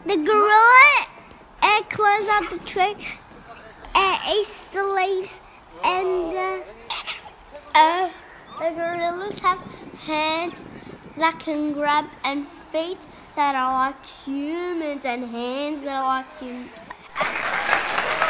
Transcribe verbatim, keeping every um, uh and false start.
The gorilla uh, climbs up the tree, uh, eats the leaves, and uh, uh, the gorillas have hands that can grab and feet that are like humans and hands that are like humans.